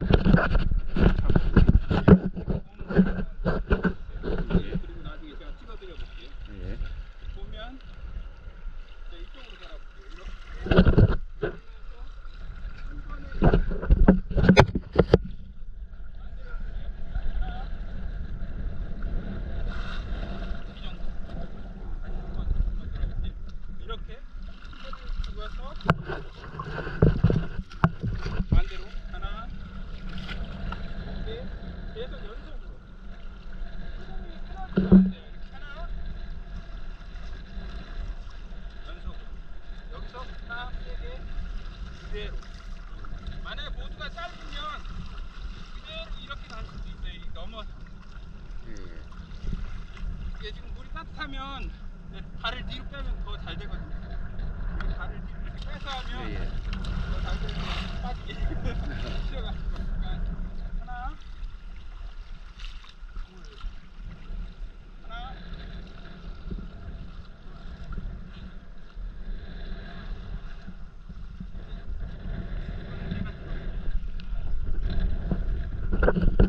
그리고 나중에 제가 찍어드려 볼게요. 예. 보면 자, 이쪽으로 달아볼게요. 이렇게 이렇게 죽어서 반대로 하나 이렇게 계속 연속으로 끊어지면 안 돼요. 이렇게 하나 연속으로 여기서 하나 세개 그대로 만약에 모두가 짧으면 그대로 이렇게 갈 수도 있어요. 이 넘어서 예, 예. 이게 지금 물이 따뜻하면 발을 뒤로 빼면 더 잘 되거든요. 이렇게 발을 뒤로 이렇게 빼서 하면 예, 예. 더 잘 되고 빠지게 쉬어가지고 그러니까 하나 둘 하나 둘